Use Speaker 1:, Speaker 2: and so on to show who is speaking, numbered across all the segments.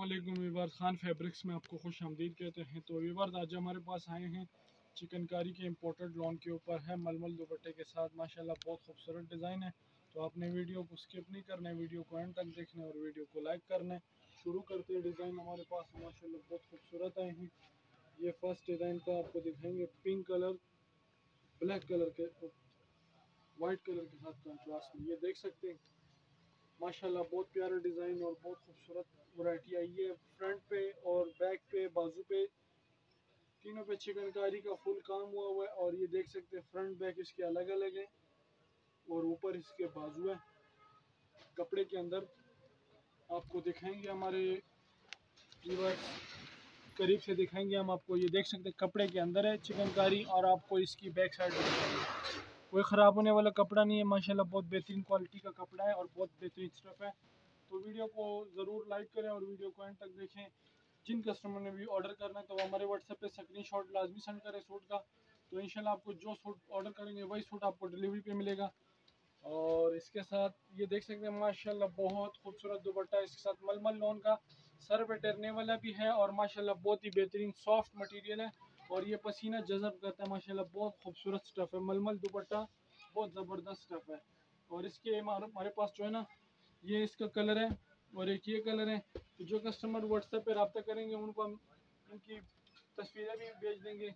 Speaker 1: अस्सलामुअलैकुम viewers, Khan fabrics में आपको खुश आमदीद कहते हैं। तो वीवर्स, आज हमारे पास आए हैं चिकनकारी के इम्पोर्टेड लॉन के ऊपर है मलमल दुपट्टे के साथ। माशाल्लाह बहुत खूबसूरत डिज़ाइन है। तो आपने वीडियो को स्किप नहीं करना है, वीडियो को एंड तक देखना है और वीडियो को लाइक करना है। शुरू करते हैं। डिज़ाइन हमारे पास माशाल्लाह बहुत खूबसूरत आए हैं। ये फर्स्ट डिज़ाइन का आपको दिखाएंगे, पिंक कलर ब्लैक कलर के वाइट कलर के साथ कंट्रास्ट में। ये देख सकते हैं माशाल्लाह बहुत प्यारा डिज़ाइन और बहुत खूबसूरत वैरायटी आई है। फ्रंट पे और बैक पे, बाजू पे, तीनों पे चिकनकारी का फुल काम हुआ है। और ये देख सकते हैं फ्रंट बैक इसके अलग अलग है और ऊपर इसके बाजू है। कपड़े के अंदर आपको दिखाएंगे, हमारे व्यूअर्स करीब से दिखाएंगे हम आपको। ये देख सकते हैं कपड़े के अंदर है चिकनकारी और आपको इसकी बैक साइड दिखाएंगे। कोई ख़राब होने वाला कपड़ा नहीं है, माशाल्लाह बहुत बेहतरीन क्वालिटी का कपड़ा है और बहुत बेहतरीन स्टफ है। तो वीडियो को ज़रूर लाइक करें और वीडियो को एंड तक देखें। जिन कस्टमर ने भी ऑर्डर करना है तो हमारे व्हाट्सएप पे स्क्रीनशॉट लाजमी सेंड करें सूट का। तो इंशाल्लाह आपको जो सूट ऑर्डर करेंगे वही सूट आपको डिलीवरी पे मिलेगा। और इसके साथ ये देख सकते हैं माशाल्लाह बहुत खूबसूरत दुपट्टा, इसके साथ मलमल लॉन का सर पे टेरने वाला भी है और माशाल्लाह बहुत ही बेहतरीन सॉफ्ट मटेरियल है और ये पसीना जज़ब करता है। माशाल्लाह बहुत खूबसूरत स्टफ़ है, मलमल दुपट्टा बहुत ज़बरदस्त स्टफ़ है। और इसके हमारे पास जो है ना, ये इसका कलर है और एक ये कलर है। तो जो कस्टमर व्हाट्सएप पे रब्ता करेंगे उनको हम उनकी तस्वीरें भी भेज देंगे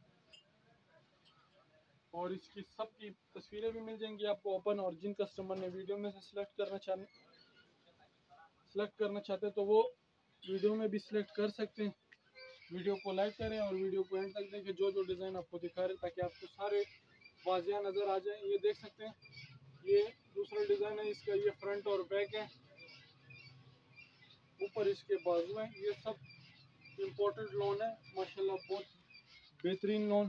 Speaker 1: और इसकी सबकी तस्वीरें भी मिल जाएंगी आपको ओपन। और जिन कस्टमर ने वीडियो में से सिलेक्ट करना चाहते हैं तो वो वीडियो में भी सिलेक्ट कर सकते हैं। वीडियो को लाइक करें और वीडियो को एंड तक देखें, जो जो डिज़ाइन आपको दिखा रहे ताकि आपको सारे वाजिया नज़र आ जाए। ये देख सकते हैं, ये दूसरा डिज़ाइन है इसका। ये फ्रंट और बैक है, ऊपर इसके बाजू हैं। ये सब इम्पोर्टेड लॉन है माशाल्लाह बहुत बेहतरीन लॉन।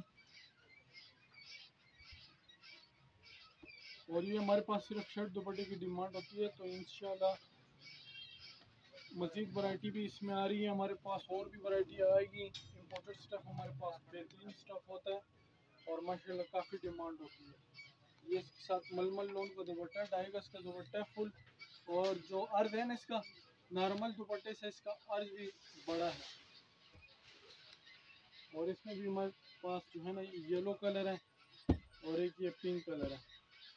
Speaker 1: और ये हमारे पास सिर्फ शर्ट दुपट्टे की डिमांड होती है, तो इंशाल्लाह मज़ीद वैरायटी भी इसमें आ रही है हमारे पास, और भी वैरायटी आएगी। इम्पोर्टेड स्टफ़ हमारे पास बेहतरीन स्टफ़ होता है और माशाल्लाह काफ़ी डिमांड होती है। ये इसके साथ मलमल लोन का दुपट्टा है, 2.5 गज का दुपट्टा है फुल। और जो अर्ज है ना इसका, नॉर्मल दुपट्टे से इसका अर्ज भी बड़ा है। और इसमें भी हमारे पास जो है ना येलो कलर है और एक ये पिंक कलर है।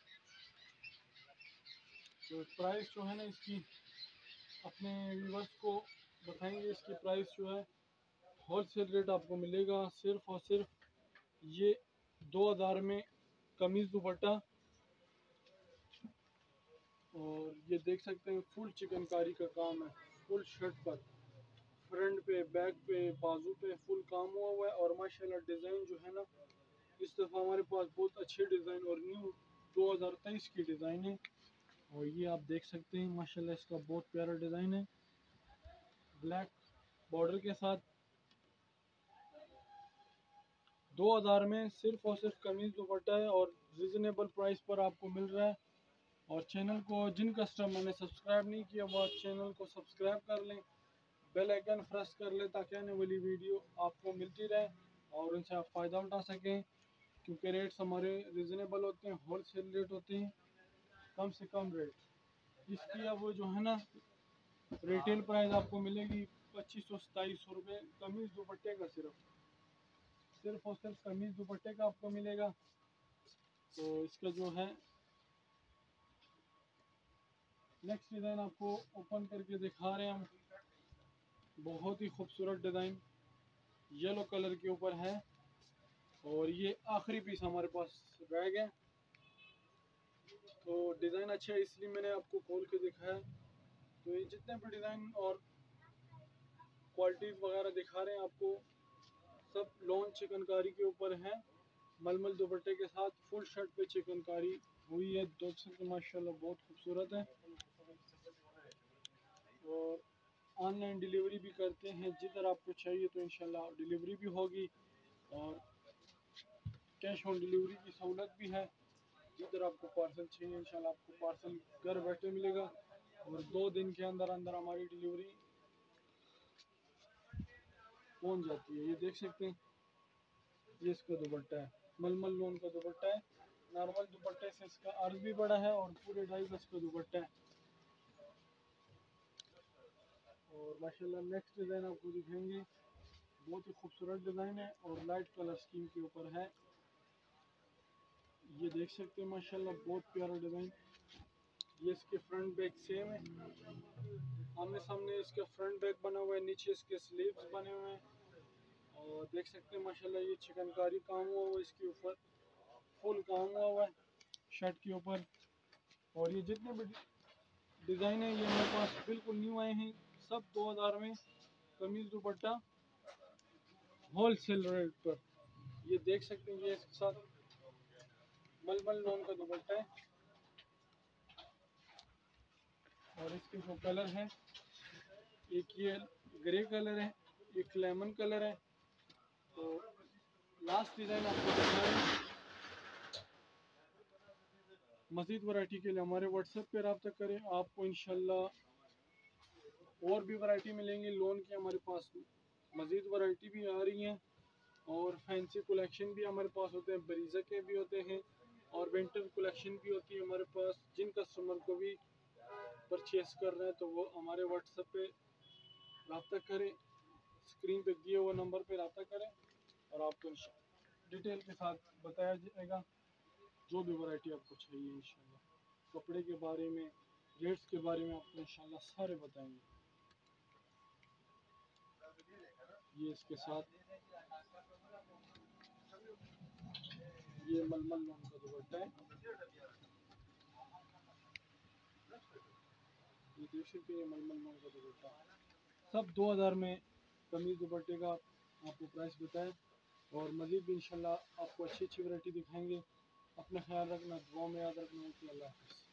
Speaker 1: तो प्राइस जो है ना इसकी अपने व्यूअर्स को बताएंगे। इसकी प्राइस जो है होलसेल रेट आपको मिलेगा सिर्फ और सिर्फ ये 2000 में कमीज दुपट्टा। और ये देख सकते हैं फुल चिकनकारी का काम है, फुल शर्ट पर, फ्रंट पे, बैक पे, बाजू पे फुल काम हुआ है। और माशाल्लाह डिज़ाइन जो है ना इस दफ़ा हमारे पास बहुत अच्छे डिज़ाइन और न्यू 2023 की डिज़ाइन है। और ये आप देख सकते हैं माशाल्लाह इसका बहुत प्यारा डिज़ाइन है, ब्लैक बॉर्डर के साथ। 2000 में सिर्फ और सिर्फ कमीज दुपट्टा है और रिजनेबल प्राइस पर आपको मिल रहा है। और चैनल को जिन कस्टमर ने सब्सक्राइब नहीं किया वो चैनल को सब्सक्राइब कर लें, बेल आइकन प्रेस कर लें ताकि आने वाली वीडियो आपको मिलती रहे और उनसे आप फ़ायदा उठा सकें। क्योंकि रेट्स हमारे रिजनेबल होते हैं, होलसेल रेट होते हैं, कम से कम रेट। इसकी अब जो है ना रिटेल प्राइस आपको मिलेगी 2500-2700 रुपये कमीज दुपट्टे का, सिर्फ और सिर्फ कमीज दुपट्टे का आपको मिलेगा। तो इसका जो है नेक्स्ट डिज़ाइन आपको ओपन करके दिखा रहे हैं हम। बहुत ही खूबसूरत डिज़ाइन येलो कलर के ऊपर है और ये आखिरी पीस हमारे पास रह गया। तो डिज़ाइन अच्छा है इसलिए मैंने आपको खोल के दिखाया। तो ये जितने भी डिज़ाइन और क्वालिटीज़ वगैरह दिखा रहे हैं आपको, सब लॉन चिकनकारी के ऊपर है, मलमल दुपट्टे के साथ फुल शर्ट पे चिकनकारी हुई है। देख सकते माशाल्लाह बहुत खूबसूरत है। और ऑनलाइन डिलीवरी भी करते हैं, जिधर आपको चाहिए तो इंशाल्लाह डिलीवरी भी होगी। और कैश ऑन डिलीवरी की सहूलत भी है, जिधर आपको पार्सल चाहिए इंशाल्लाह आपको पार्सल घर बैठे मिलेगा। और 2 दिन के अंदर अंदर हमारी डिलीवरी पहुंच जाती है। ये देख सकते हैं, ये इसका दुपट्टा है, मलमल लोन का दुपट्टा है। नॉर्मल दुपट्टे से इसका अर्ज भी बड़ा है और पूरे 2.5 गज का दुपट्टा है। और माशाल्लाह नेक्स्ट डिज़ाइन आपको दिखाएंगे, बहुत ही खूबसूरत डिज़ाइन है और लाइट कलर स्कीम के ऊपर है। ये देख सकते हैं माशाल्लाह बहुत प्यारा डिज़ाइन। ये इसके फ्रंट बैक सेम है, आमने सामने इसका फ्रंट बैक बना हुआ है, नीचे इसके स्लीव्स बने हुए हैं और देख सकते हैं माशाल्लाह ये चिकनकारी काम हुआ हुआ है, इसके ऊपर फुल काम हुआ है शर्ट के ऊपर। और ये जितने भी डिज़ाइन है ये मेरे पास बिल्कुल न्यू आए हैं, सब 2000 में कमीज दुपट्टा होलसेल रेट पर। ये देख सकते हैं, ये इसके साथ मलमल लॉन का दुपट्टा है और इसके जो कलर है, एक ये ग्रे कलर है, एक लेमन कलर है। तो लास्ट डिज़ाइन आपको दिखाएं। मज़ीद वैरायटी के लिए हमारे व्हाट्सएप पे रब्ता करें, आपको इंशाल्लाह और भी वैरायटी मिलेंगी लोन की। हमारे पास मज़ीद वैरायटी भी आ रही हैं और फैंसी कलेक्शन भी हमारे पास होते हैं, बरीज़ा के भी होते हैं और विंटर कलेक्शन भी होती है हमारे पास। जिन कस्टमर को भी परचेस कर रहे हैं तो वो हमारे व्हाट्सएप पे रब्ता करें, स्क्रीन पे दिए हुए नंबर पे रब्ता करें और आपको डिटेल के साथ बताया जाएगा जो भी वैरायटी आपको चाहिए। इंशाल्लाह कपड़े के बारे में, रेट्स के बारे में आपको इंशाल्लाह सारे बताएंगे। ये इसके साथ ये मलमल लॉन का दुपट्टा है, ये देख सकते हैं मलमल लॉन का दुपट्टा सब 2000 में कमीज दुपट्टे का आपको प्राइस बताएं। और मज़ीद भी इंशाल्लाह आपको अच्छी अच्छी वैरायटी दिखाएंगे। अपना ख्याल रखना, दुआ में याद रखना कि अल्लाह हाफ़िज़।